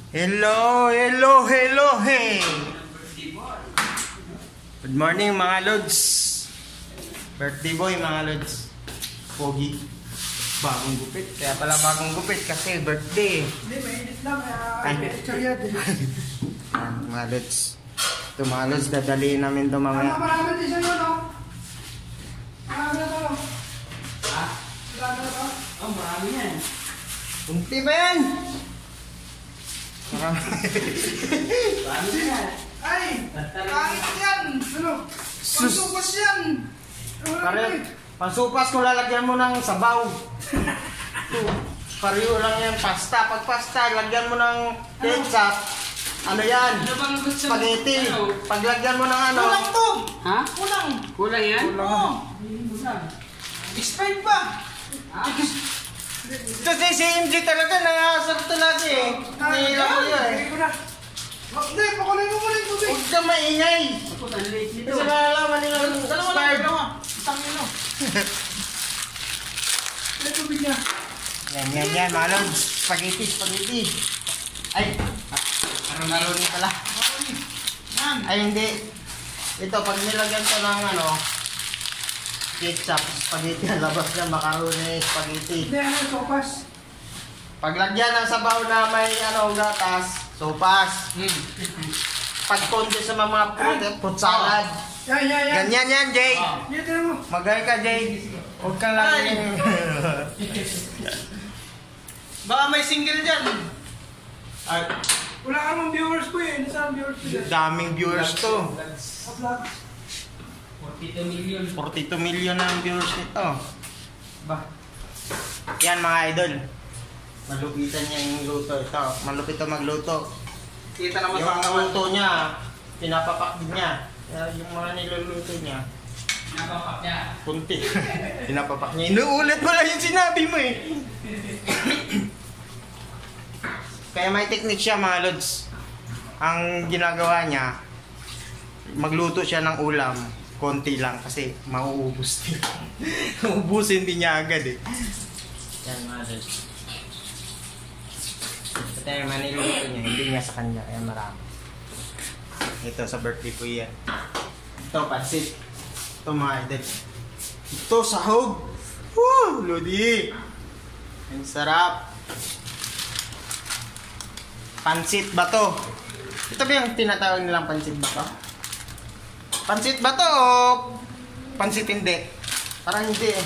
Hello, hello, hello, hey! Good morning mga lods. Birthday boy mga lods. Pogi. Bagong gupit. Kaya pala bagong gupit kasi birthday. Hindi, mainit lang. Picture yan. Mga lods. Ito mga lods, dadaliin namin ito mamaya. Marami din sa'yo, no? Marami na to. Ha? Marami na to? Oh, marami yan. Kunti ba yan? Marami. Marami yan. Ay! Pangit yan! Ano? Pangsupas yan! Pare, pansupas kung lalagyan mo ng sabaw. Pareho lang yan, pasta. Pag pasta, lagyan mo ng ketchup. Ano yan? Ano bang gusto mo? Spaghetti. Ano? Paglagyan mo ng ano? Kulang to! Ha? Kulang! Kulang yan? Oo! Kulang. Expired pa! Kasi si MJ talaga, nangasarap talaga eh. Nahihila ko yun eh. Hindi ko na. Hindi, pakulay mo muna yung tubig. Huwag ka maingay. Ako, ang late nito. Kasi malalaman nila Dalawa lang, expired. dalawa. Isang ino. May tubig niya. Yan, mga lods. Spaghetti, spaghetti. Ay, macaroni pala. Yan. Ay, hindi. Ito, pag nilagyan ko ng ano, ketchup, spaghetti, labas na macaroni, spaghetti. Hindi, ano, sopas. Paglagyan ng sabaw na may ano, gatas, sopas. Pag konti sa mga fruit salad. Yan, yan, yan. Ganyan yan, Jay. Yan, tinan mo. Magay ka, Jay. Huwag kang laging... Baka may single dyan. Ay, Wala ka mong viewers ko eh. Nasaan ang viewers ko dyan? daming viewers to. Vlog. 42 million. 42 million ang viewers nito. Ba? Yan mga idol. Malupitan niya yung luto. Ito, malupit ito magluto. Kita naman Yung sa luto niya, pinapapak din niya. Yung mga niluluto niya, napapak niya. kunti. Pinapapak niya. Inuulit mo lang yung sinabi mo eh. Kaya may technique siya mga lods. Ang ginagawa niya, magluto siya ng ulam. Konti lang kasi mauubos din. Ubusin din niya agad eh. Yan mga lods. Ito yung maniluluto niya, hindi niya sa kanya. Kaya marami. Ito sa birthday ko yan. Ito pansit. Ito mga idol. Ito sahog. Woo! Lodi! Ang sarap. Pansit ba to? Ito ba yung tinatawag nilang pansit ba to? Pansit ba to o pansit hindi? Parang hindi eh.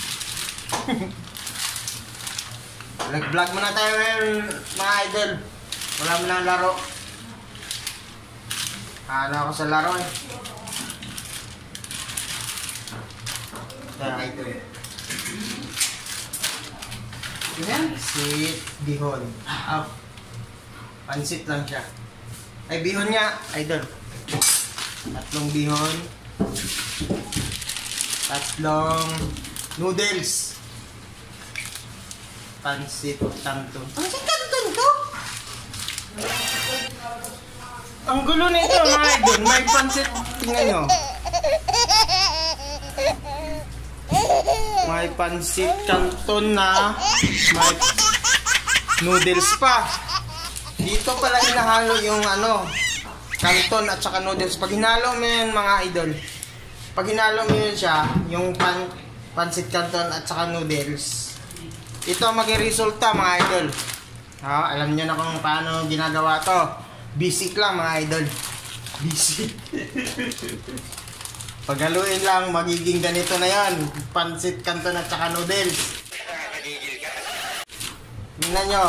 Nag-vlog muna tayo ngayon mga idol. Wala mo na laro. Ano ako sa laro eh. Ito idol. Yan, si bihon. Oh. Pansit lang siya. Ay, bihon nga, idol. Tatlong bihon. Tatlong noodles. Pansit canton. Pansit canton to? Ang gulo nito, mga idol. May pansit. Tingnan nyo. May pansit canton na may noodles pa. Dito pala hinahalo yung ano, canton at saka noodles. Pag hinalo mo yun mga idol, pag hinalo mo yun siya, yung pansit canton at saka noodles, ito maging resulta mga idol. Alam nyo na kung paano ginagawa to. Basic lang mga idol. Basic. Paghaluin lang, magiging ganito na yan. Pansit canton at saka noodles. Tingnan nyo.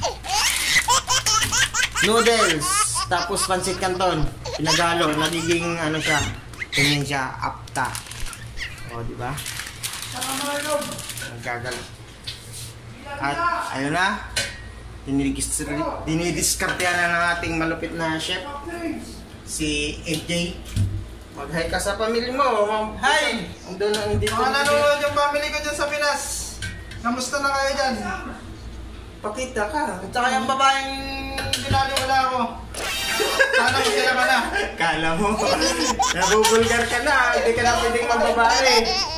Noodles, tapos pansit canton, pinagalo, nagiging ano siya, tingin siya, apta. O, di ba? Nagagalo. At, ayun na, dinidiskartehan na ng ating malupit na chef, si AJ. Mag-hi ka sa pamilya mo. Hi! Hindi Mga nanonood yung family ko dyan sa Pinas. Kamusta na kayo dyan? Pakita ka. At saka yung babaeng pinaliwala ko. Sana ko sila ka na. Kala mo, nabubulgar ka na. Hindi ka na pwedeng magbabae.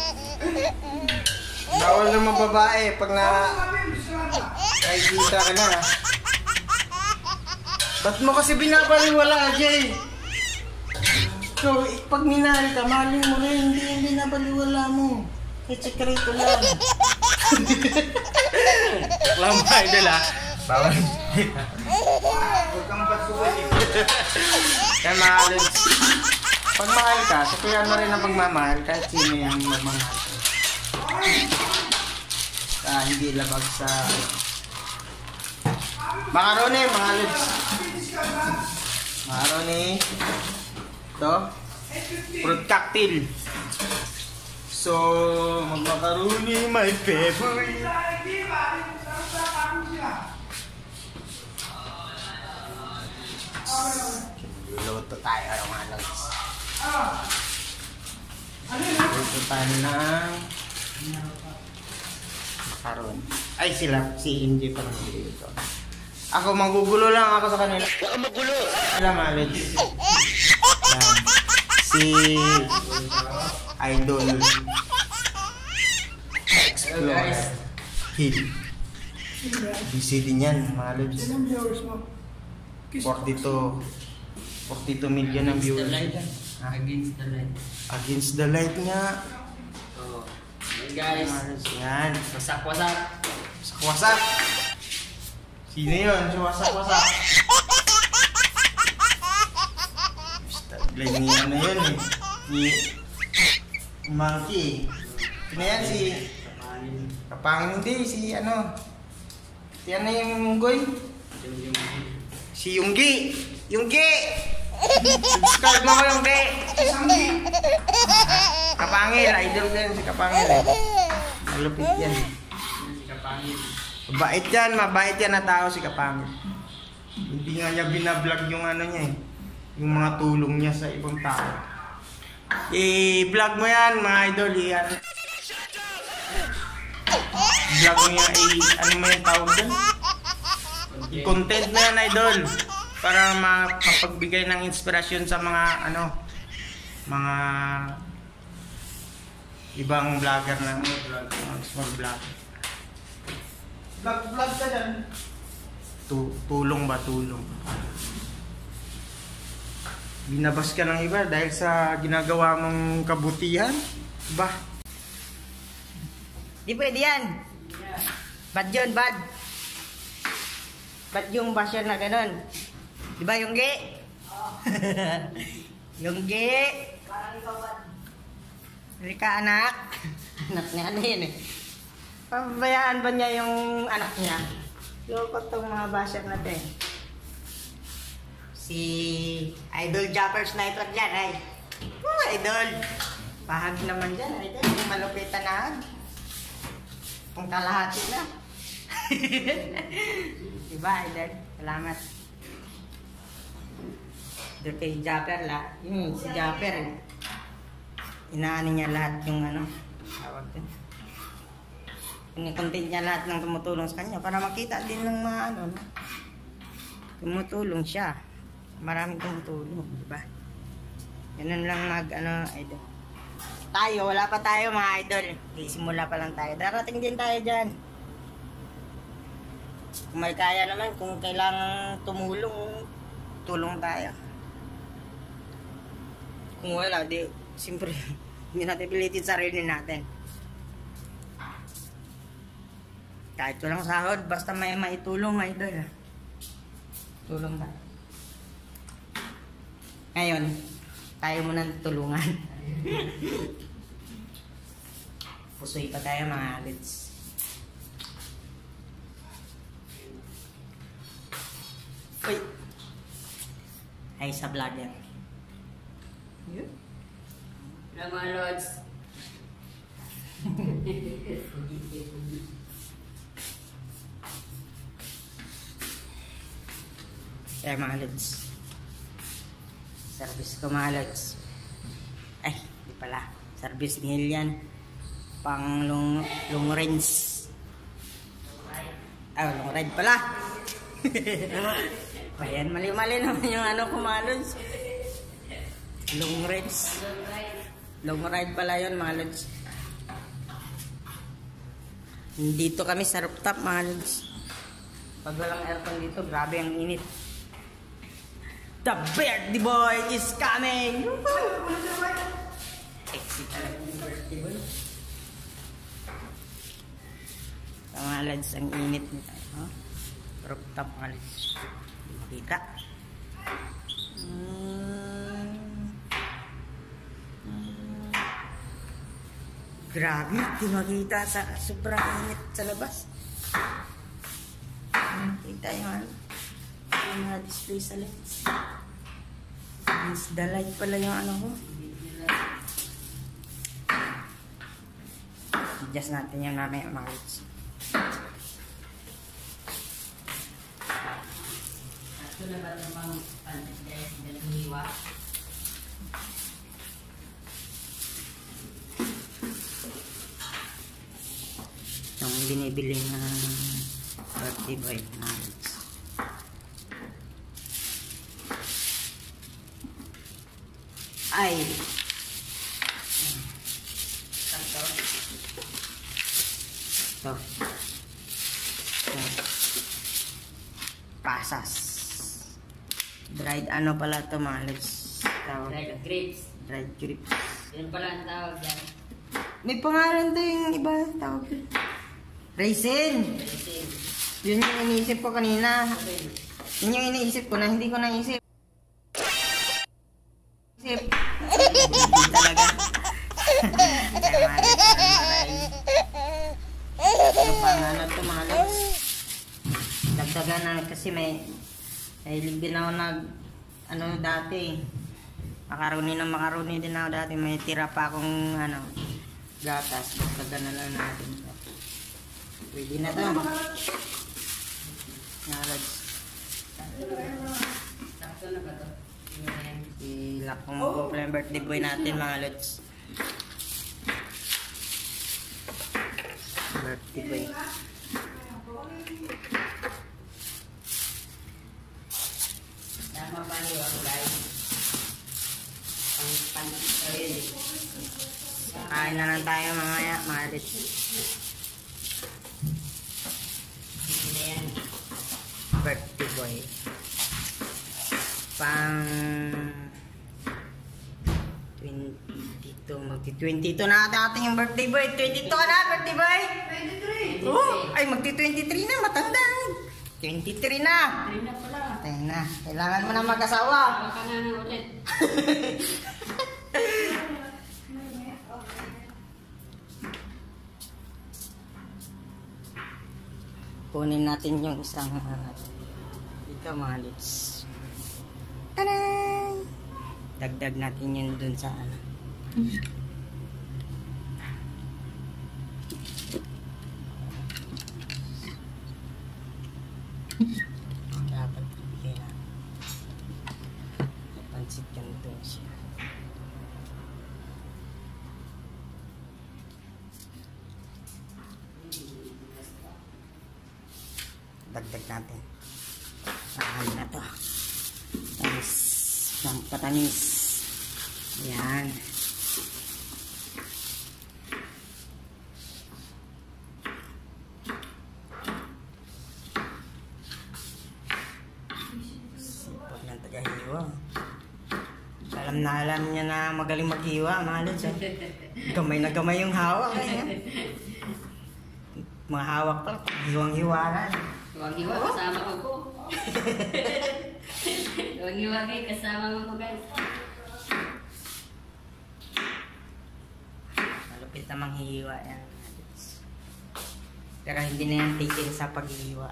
Bawal na magbabae pag na... Ay, kita ka na. Ba't mo kasi binabaliwala, Jay? So, pag minahal ka, mahalin mo rin. Hindi binabaliwala mo. May sekreto lang. Lang ba, idol ha? Bawal. Huwag kang basuhan eh. Kaya mahal. Pag mahal ka, sakuyan mo rin ang pagmamahal kahit sino yung magmamahal. Hindi labag sa macaroni, mga lods. Macaroni. Ito. Fruit cocktail. So, mag-macaroni, my favorite. Luluto tayo, mga lods. Luluto tayo ng macaron. Ay, si MJ pa naman dito. Ako, magugulo lang ako sa kanila. Huwag ka magulo! Alam, Alex. Si Idol Explore Hill. Busy din yan, mga Alex. 42 million ang viewers. Against the light. Against the light nga. So, guys. Yan. Wasak-wasak. Wasak. Sino yun? Si wasak-wasak. Tagline ni ano yun eh. Ni Monkey. Sino yan? Si Kapangin hindi. Si ano. Si ano yung Goy? Si Yunggi. Yunggi! Subscribe mo ko Yunggi. Kapangil. Idol ko yan si Kapangil eh. Malupit yan. Mabait yan na tao si Kapangil. Hindi nga niya binablog yung ano niya eh. Yung mga tulong niya sa ibang tao. I-vlog mo yan mga idol. I-vlog mo yan. Ano mo yung tawag dun? I-content mo yan idol. Para makapagbigay ng inspirasyon sa mga ano. Mga ibang vlogger na small vlogger. Vlog ka dyan. Tulong ba? Tulong. Binabas ka ng iba dahil sa ginagawa mong kabutihan? Ba? Di pwede yan. Bad yun, bad. Bad yung basyon na ganun. Di ba yung ge? Yung ge. Rika anak. Anak niya ano yun eh. Pabayaan ba niya yung anak niya? Loko tong mga basher natin. Si Idol Japper Sniper dyan ay. Oh, Idol. Pahag naman dyan, Idol. Yung malupitan na. Kung kalahati na. Diba, Idol? Salamat. Doon kay Japper la. Si Japper eh. Inaani niya lahat yung ano. Tawag din. Ini-content niya lahat ng tumutulong sa kanya para makita din ng mga ano, no? Tumutulong siya. Maraming tumutulong, di ba? Ganun lang mag, idol. Tayo, wala pa tayo mga idol. Simula pa lang tayo. Darating din tayo dyan. Kung may kaya naman, kung kailangan tumulong, tulong tayo. Kung wala, di, siyempre, hindi natin pilitin sarili natin. Kahit walang sahod, basta may maitulong, idol. Tulong na. Ngayon, tayo muna tulungan. Pusoy pa tayo mga lids. Uy! Ay sa vlogger. Yun. Hello mga lods. Kaya mga lods. Service ko mga lods. Ay, di pala. Service ni yan. Pang long range. Ah, long ride pala. Ayan, mali-mali naman yung ano ko mga lods. Long range. Long ride pala yun mga lods. Dito kami sa rooftop mga lods. Pag walang aircon dito, grabe ang init. The birthday boy is coming! Sexy talaga yung birthday boy. Sa mga lads, ang init nito. Huh? Rooftop mga lads. Makita. Grabe, di makita sa sobrang init sa labas. Kita yung ano, yung mga display sa lights. Is the light pala yung ano ko. Adjust natin yung namin yung mga lights. Ito na ba ito pang pantas dahil hiwa? Yung binibili na birthday boy na lights. Ay! Ito. Ito. Pasas. Dried ano pala ito mga lights? Dried grapes. Dried grapes. Yun pala ang tawag dyan. May pangalan to yung iba tawag. Raisin! Resin. Yun yung iniisip ko kanina. Yun yung iniisip ko na hindi ko naisip. Isip. Hindi talaga. Kaya maray. Ano pangalan to mga lods? Dagdagan na kasi may hilig din ako nag ano dati. Makaroni din ako dati. May tira pa akong ano gatas. Dagdagan na lang natin. Pwede na to. Mga lods. Sakto na ba ito? Ilak kong mag-comply ang birthday boy natin mga lods. Birthday boy. Tama pa niyo ako guys. Pang pantas ko yun eh. Kain na lang tayo mga lods. Hindi na yan. Birthday boy. Pang 22. Magti-22 na ating yung birthday boy. 22 ka na, birthday boy? 23. Oh, ay magti-23 na, matanda. 23 na. Ayun na pala. Tayo na. Kailangan mo na mag-asawa. Baka ka na ulit. Kunin natin yung isang ito mga lids. Taday! Dagdag natin yun dun sa ano. Dapat ibigay na. Pansit yan dun siya. Dagdag natin. Mahal na to. Tamis. Pampatamis. Ayan. Sipag ng tagahiwa. Alam niya na magaling maghiwa, mga lods. Gamay na gamay yung hawak. Mga hawak pa, hiwang-hiwa na. Huwag-hiwa kasama ko po. Huwag-hiwa kayo kasama mo guys. Malupit namang hihiwa yan. Pero hindi na yan titin sa paghihiwa.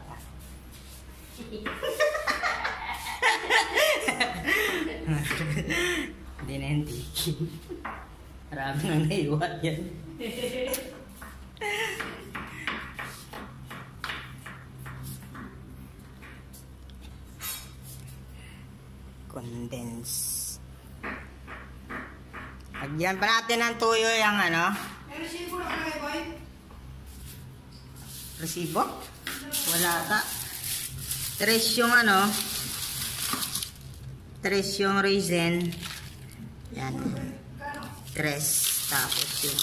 Hindi na yan titin. Marami nang nahiwa yan. Condense. Lagyan pa natin ng tuyo yung ano. May resibo na kami, boy. Resibo? Wala ata. Tres yung ano. Tres yung raisin. Yan. Tres. Tapos yung...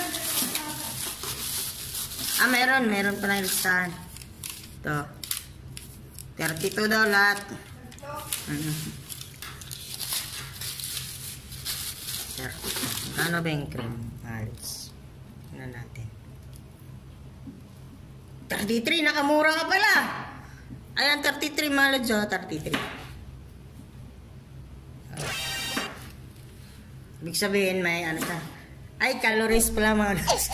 meron pa na yung listahan. Ito. 32 daw lahat. Sir, ano ba yung cream? Alis. Ano natin? 33, nakamura ka pala. Ayan, 33 malad siya, 33. Ibig sabihin, may ano ka. Ay, calories pala mga lods.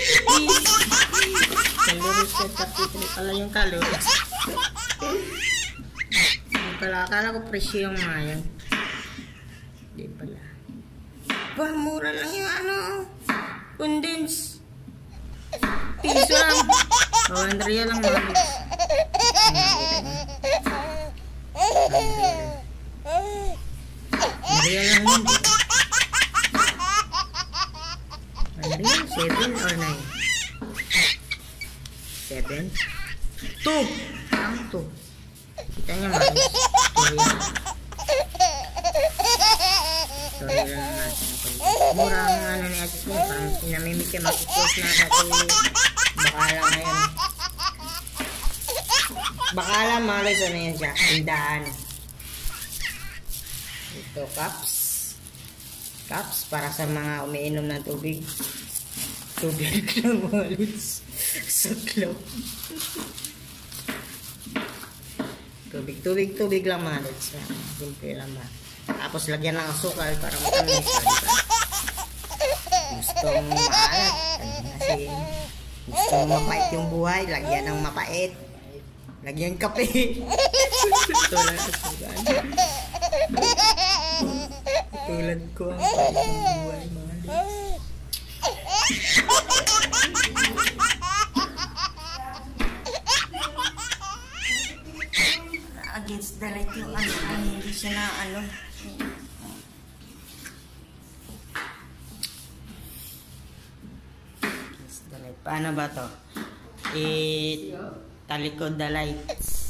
Calories siya, 33 pala yung calories. Hindi pala, akala ko presyo yung mga yan. Hindi pala. Bah, mura lang yung ano, condense. Piso lang. 100 real lang mga lods. Real lang yun. Real, 7 or 9? 7? 2! Ang 2. Kita niya mga lods. Sorry lang natin. Mura ang ano ni Asis niya. Parang pinamimik siya makikos na dati. Bakala ngayon. Bakala malos ano yan siya. Indaan. Ito cups. Cups para sa mga umiinom ng tubig. Tubig lang malos. Saklaw. Tubig lang malos. Simple lang ba. Tapos lagyan ng asukal para matamis. Gustong maalat. Kasi gustong mapait yung buhay. Lagyan ng mapait. Lagyan kape. Ito lang asukal. Tulad ko ang pait ng buhay mga lods. Against the light yung ano, hindi siya na ano. Against the light. Paano ba to? Talikod the lights.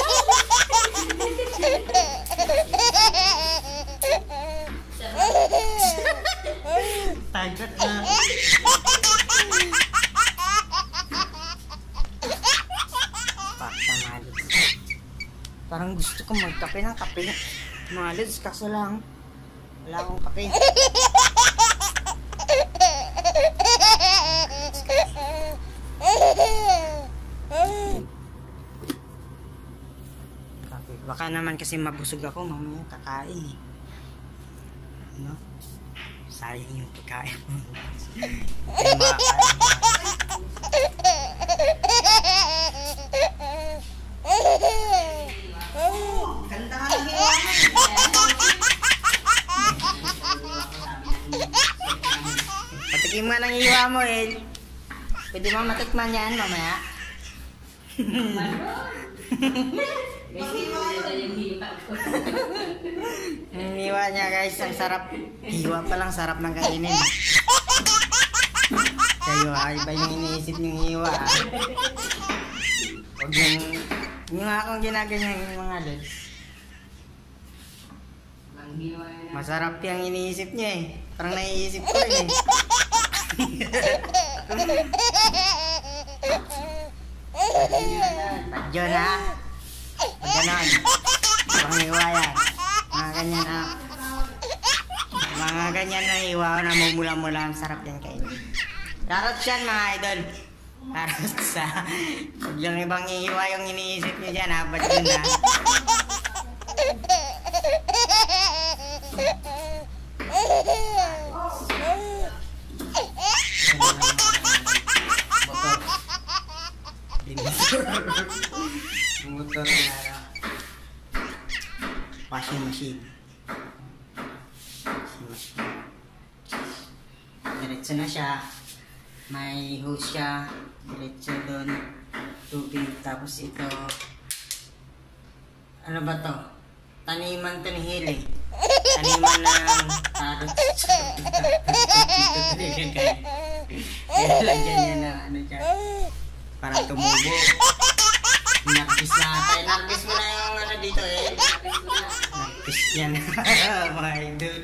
Tagot na. Pakta malos. Parang gusto ko magkape ng kape. Malos, kaso lang wala akong kape. Kape. Baka naman kasi mabusog ako mamaya kakain eh. No? Sayang yung pagkain mo. Kaya ganda ka ng hiwa mo. Patikim nga ng hiwa mo eh. Pwede mo matikman yan mamaya. Ang hiwa niya guys, ang sarap. Hiwa palang sarap ng kainin. Kayo iba yung iniisip yung hiwa. Huwag yung akong ginaganyan yung mga lods. Masarap yung iniisip niya eh. Parang naiisip ko rin eh. Tadyo na. Pag ganon. Pang hiwa yan. Mga ganyan na. Mga ganyan na hiwa na mumula-mula. Ang sarap yan kainin. Carrots yan mga idol. Carrots ha. Huwag yung ibang hiwa yung iniisip nyo dyan ha. Ba't yun ha? Motor na washing machine. Diretso na siya. May hose siya. Diretso doon. Tubig. Tapos ito. Ano ba to? Taniman to ni Hili. Taniman ng carrots. Lagyan niya na ano dyan. Parang tumubo. Nakpis na tayo. Nakpis mo na yung ano dito eh. Nakpis yan. Mga idol.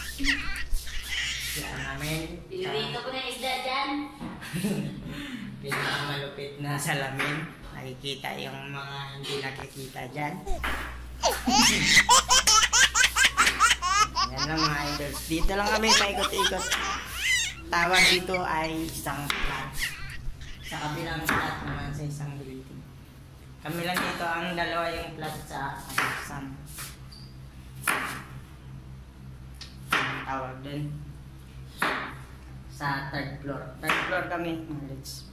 Yan namin. Pinurito ko na isda dyan. Pinakamalupit na salamin. Nakikita yung mga hindi nakikita dyan. Yan lang mga idols. Dito lang kami paikot-ikot. Tawag dito ay isang flat. Sa kabilang flat naman sa isang building. Kami lang dito ang dalawa yung flat sa isang. Tawag din. Sa third floor. Third floor kami. Let's.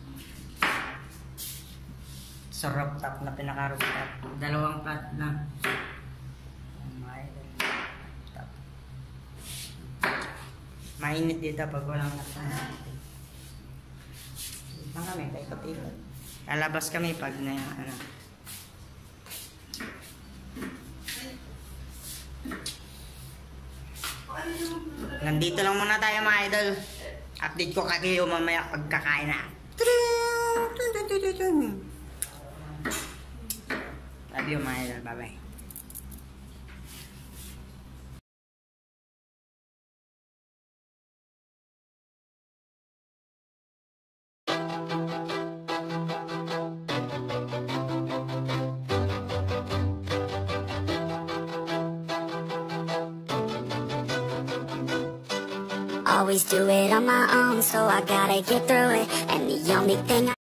Sa rooftop na pinaka-rooftop. Dalawang flat na. Mainit dito pag walang nasa. Dito kami, paikot-ikot. Lalabas kami pag na ano. Nandito lang muna tayo mga idol. Update ko kayo mamaya pagkakain na. Love you mga idol. Bye-bye. Always do it on my own, so I gotta get through it. And the only thing